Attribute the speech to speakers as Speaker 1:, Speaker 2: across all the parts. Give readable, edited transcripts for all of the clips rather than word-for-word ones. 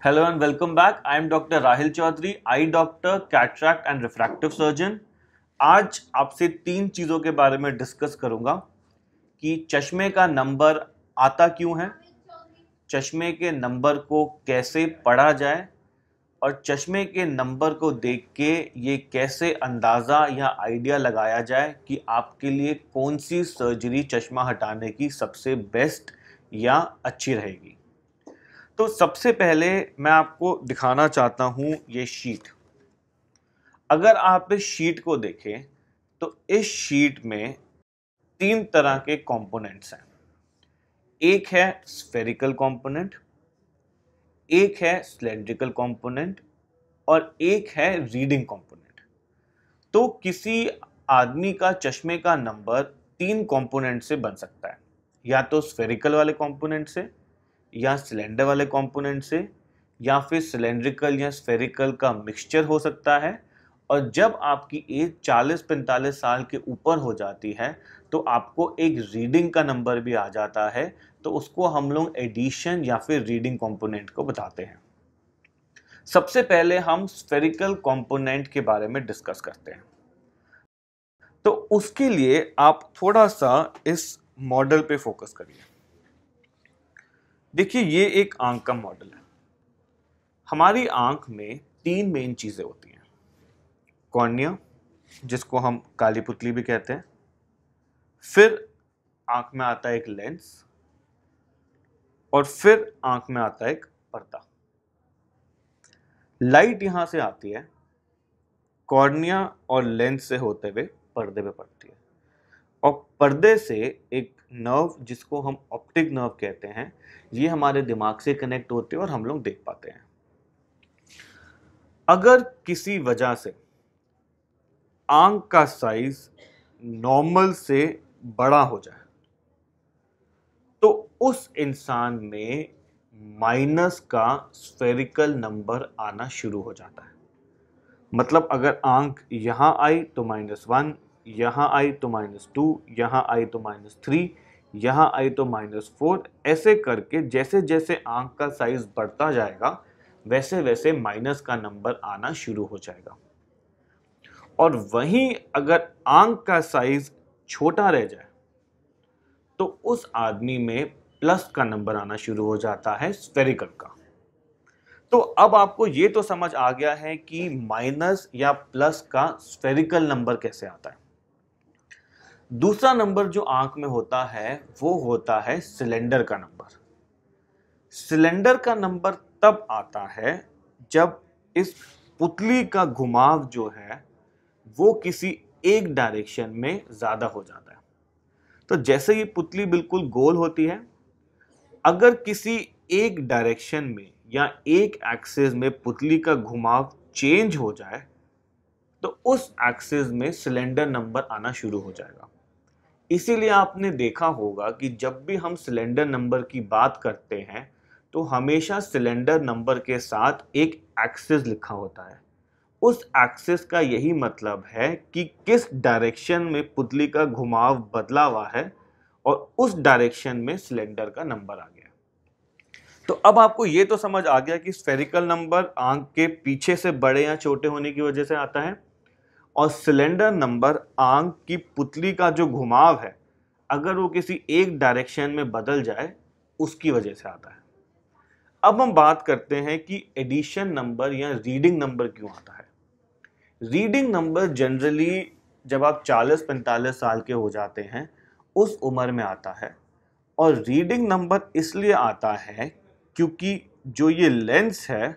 Speaker 1: Hello and welcome back. I am Dr. Rahil Chaudhary, eye doctor, cataract and refractive surgeon. आज आपसे तीन चीज़ों के बारे में डिस्कस करूंगा कि चश्मे का नंबर आता क्यों है, चश्मे के नंबर को कैसे पढ़ा जाए और चश्मे के नंबर को देख के ये कैसे अंदाज़ा या आइडिया लगाया जाए कि आपके लिए कौन सी सर्जरी चश्मा हटाने की सबसे बेस्ट या अच्छी रहेगी। तो सबसे पहले मैं आपको दिखाना चाहता हूं ये शीट। अगर आप इस शीट को देखें तो इस शीट में तीन तरह के कंपोनेंट्स हैं। एक है स्फेरिकल कंपोनेंट, एक है सिलेंड्रिकल कंपोनेंट और एक है रीडिंग कंपोनेंट। तो किसी आदमी का चश्मे का नंबर तीन कंपोनेंट से बन सकता है, या तो स्फेरिकल वाले कंपोनेंट से, या सिलेंडर वाले कंपोनेंट से, या फिर सिलेंड्रिकल या स्फेरिकल का मिक्सचर हो सकता है। और जब आपकी एज 40-45 साल के ऊपर हो जाती है तो आपको एक रीडिंग का नंबर भी आ जाता है, तो उसको हम लोग एडिशन या फिर रीडिंग कंपोनेंट को बताते हैं। सबसे पहले हम स्फेरिकल कंपोनेंट के बारे में डिस्कस करते हैं। तो उसके लिए आप थोड़ा सा इस मॉडल पे फोकस करिए। देखिए, ये एक आंख का मॉडल है। हमारी आंख में तीन मेन चीजें होती हैं। कॉर्निया, जिसको हम काली पुतली भी कहते हैं, फिर आंख में आता है एक लेंस, और फिर आंख में आता है एक पर्दा। लाइट यहां से आती है, कॉर्निया और लेंस से होते हुए पर्दे पे पड़ती है, और पर्दे से एक नर्व, जिसको हम ऑप्टिक नर्व कहते हैं, ये हमारे दिमाग से कनेक्ट होते हैं और हम लोग देख पाते हैं। अगर किसी वजह से आंख का साइज नॉर्मल से बड़ा हो जाए तो उस इंसान में माइनस का स्फेरिकल नंबर आना शुरू हो जाता है। मतलब अगर आंख यहां आई तो -1, यहां आई तो -2, यहां आई तो -3, यहां आई तो -4, ऐसे करके जैसे जैसे आंख का साइज बढ़ता जाएगा वैसे वैसे माइनस का नंबर आना शुरू हो जाएगा। और वहीं अगर आंख का साइज छोटा रह जाए तो उस आदमी में प्लस का नंबर आना शुरू हो जाता है, स्फेरिकल का। तो अब आपको ये तो समझ आ गया है कि माइनस या प्लस का स्फेरिकल नंबर कैसे आता है। दूसरा नंबर जो आंख में होता है वो होता है सिलेंडर का नंबर। सिलेंडर का नंबर तब आता है जब इस पुतली का घुमाव जो है वो किसी एक डायरेक्शन में ज्यादा हो जाता है। तो जैसे ये पुतली बिल्कुल गोल होती है, अगर किसी एक डायरेक्शन में या एक एक्सिस में पुतली का घुमाव चेंज हो जाए तो उस एक्सिस में सिलेंडर नंबर आना शुरू हो जाएगा। इसीलिए आपने देखा होगा कि जब भी हम सिलेंडर नंबर की बात करते हैं तो हमेशा सिलेंडर नंबर के साथ एक एक्सिस लिखा होता है। उस एक्सिस का यही मतलब है कि किस डायरेक्शन में पुतली का घुमाव बदला हुआ है और उस डायरेक्शन में सिलेंडर का नंबर आ गया। तो अब आपको ये तो समझ आ गया कि स्फेरिकल नंबर आंख के पीछे से बड़े या छोटे होने की वजह से आता है, और सिलेंडर नंबर आंख की पुतली का जो घुमाव है अगर वो किसी एक डायरेक्शन में बदल जाए उसकी वजह से आता है। अब हम बात करते हैं कि एडिशन नंबर या रीडिंग नंबर क्यों आता है। रीडिंग नंबर जनरली जब आप 40-45 साल के हो जाते हैं उस उम्र में आता है, और रीडिंग नंबर इसलिए आता है क्योंकि जो ये लेंस है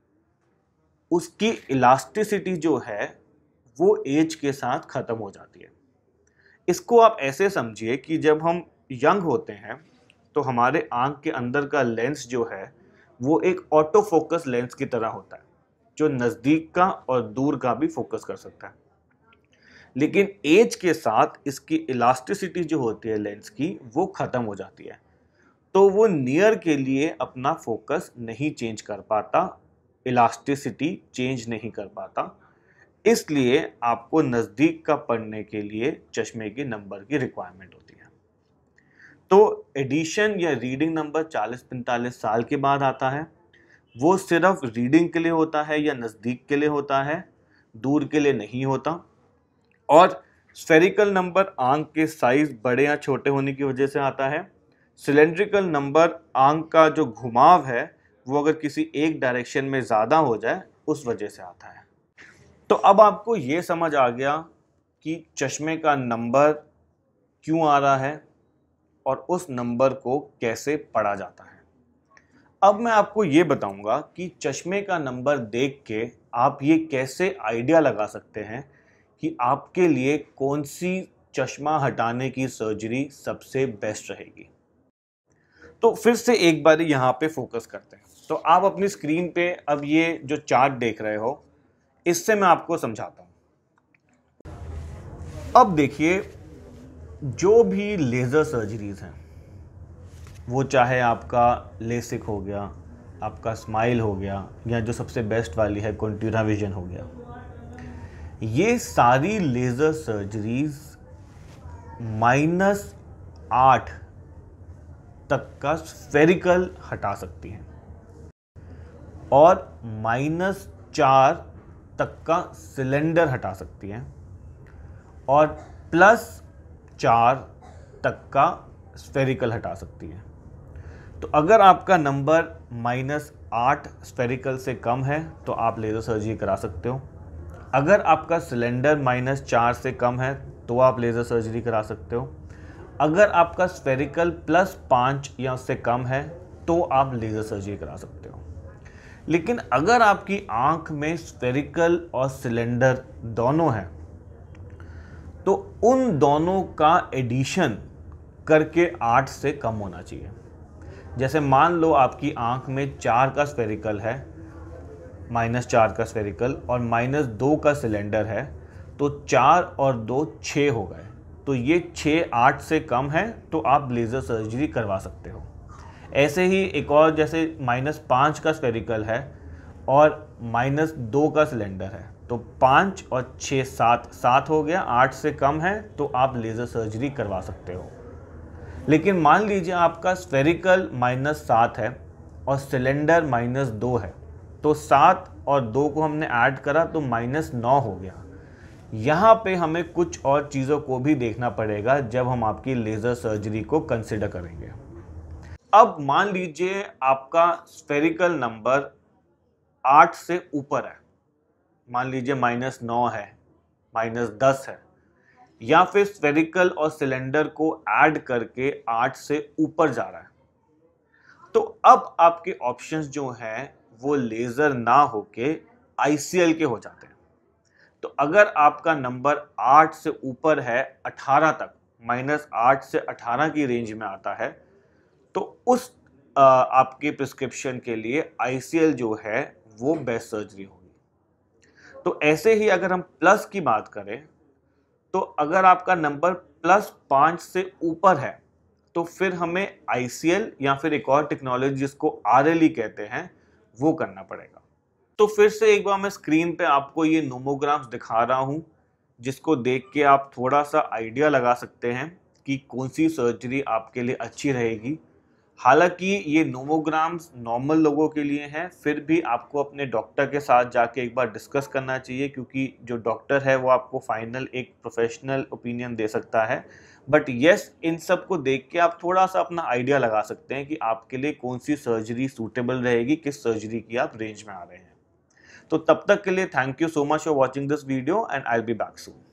Speaker 1: उसकी इलास्टिसिटी जो है वो एज के साथ ख़त्म हो जाती है। इसको आप ऐसे समझिए कि जब हम यंग होते हैं तो हमारे आंख के अंदर का लेंस जो है वो एक ऑटो फोकस लेंस की तरह होता है, जो नज़दीक का और दूर का भी फोकस कर सकता है। लेकिन एज के साथ इसकी इलास्टिसिटी जो होती है लेंस की वो ख़त्म हो जाती है, तो वो नियर के लिए अपना फोकस नहीं चेंज कर पाता, इलास्टिसिटी चेंज नहीं कर पाता। इसलिए आपको नज़दीक का पढ़ने के लिए चश्मे के नंबर की रिक्वायरमेंट होती है। तो एडिशन या रीडिंग नंबर 40-45 साल के बाद आता है। वो सिर्फ रीडिंग के लिए होता है या नज़दीक के लिए होता है, दूर के लिए नहीं होता। और स्फेरिकल नंबर आंख के साइज बड़े या छोटे होने की वजह से आता है। सिलेंड्रिकल नंबर आंख का जो घुमाव है वो अगर किसी एक डायरेक्शन में ज़्यादा हो जाए उस वजह से आता है। तो अब आपको ये समझ आ गया कि चश्मे का नंबर क्यों आ रहा है और उस नंबर को कैसे पढ़ा जाता है। अब मैं आपको ये बताऊंगा कि चश्मे का नंबर देख के आप ये कैसे आइडिया लगा सकते हैं कि आपके लिए कौन सी चश्मा हटाने की सर्जरी सबसे बेस्ट रहेगी। तो फिर से एक बार यहाँ पे फोकस करते हैं। तो आप अपनी स्क्रीन पे अब ये जो चार्ट देख रहे हो, इससे मैं आपको समझाता हूँ। अब देखिए, जो भी लेज़र सर्जरीज हैं, वो चाहे आपका लेसिक हो गया, आपका स्माइल हो गया, या जो सबसे बेस्ट वाली है कॉन्ट्यूरा विजन हो गया, ये सारी लेज़र सर्जरीज -8 तक का स्फेरिकल हटा सकती हैं और -4 तक का सिलेंडर हटा सकती हैं और +4 तक का स्फेरिकल हटा सकती हैं। तो अगर आपका नंबर -8 स्फेरिकल से कम है तो आप लेज़र सर्जरी करा सकते हो। अगर आपका सिलेंडर -4 से कम है तो आप लेज़र सर्जरी करा सकते हो। अगर आपका स्फेरिकल +5 या उससे कम है तो आप लेज़र सर्जरी करा सकते हो। लेकिन अगर आपकी आंख में स्फेरिकल और सिलेंडर दोनों हैं तो उन दोनों का एडिशन करके 8 से कम होना चाहिए। जैसे मान लो आपकी आंख में 4 का स्फेरिकल है, -4 का स्फेरिकल और -2 का सिलेंडर है, तो 4 और 2 6 हो गए। तो ये 6 8 से कम है तो आप लेज़र सर्जरी करवा सकते हो। ऐसे ही एक और, जैसे -5 का स्फेरिकल है और -2 का सिलेंडर है, तो 5 और 6 7 हो गया, 8 से कम है तो आप लेज़र सर्जरी करवा सकते हो। लेकिन मान लीजिए आपका स्फेरिकल -7 है और सिलेंडर -2 है, तो 7 और 2 को हमने ऐड करा तो -9 हो गया। यहाँ पे हमें कुछ और चीज़ों को भी देखना पड़ेगा जब हम आपकी लेज़र सर्जरी को कंसिडर करेंगे। अब मान लीजिए आपका स्फेरिकल नंबर 8 से ऊपर है, मान लीजिए -9 है, -10 है, या फिर स्फेरिकल और सिलेंडर को ऐड करके 8 से ऊपर जा रहा है, तो अब आपके ऑप्शंस जो हैं वो लेज़र ना होके आईसीएल के हो जाते हैं। तो अगर आपका नंबर 8 से ऊपर है, 18 तक, -8 से 18 की रेंज में आता है, तो उस आपके प्रिस्क्रिप्शन के लिए आईसीएल जो है वो बेस्ट सर्जरी होगी। तो ऐसे ही अगर हम प्लस की बात करें, तो अगर आपका नंबर +5 से ऊपर है तो फिर हमें आईसीएल या फिर एक और टेक्नोलॉजी जिसको आरएलई कहते हैं वो करना पड़ेगा। तो फिर से एक बार मैं स्क्रीन पे आपको ये नोमोग्राम्स दिखा रहा हूँ, जिसको देख के आप थोड़ा सा आइडिया लगा सकते हैं कि कौन सी सर्जरी आपके लिए अच्छी रहेगी। हालांकि ये नोमोग्राम्स नॉर्मल लोगों के लिए हैं, फिर भी आपको अपने डॉक्टर के साथ जाके एक बार डिस्कस करना चाहिए, क्योंकि जो डॉक्टर है वो आपको फाइनल एक प्रोफेशनल ओपिनियन दे सकता है। बट यस, इन सब को देख के आप थोड़ा सा अपना आइडिया लगा सकते हैं कि आपके लिए कौन सी सर्जरी सूटेबल रहेगी, किस सर्जरी की आप रेंज में आ रहे हैं। तो तब तक के लिए thank you so much for watching this video and I will be back soon.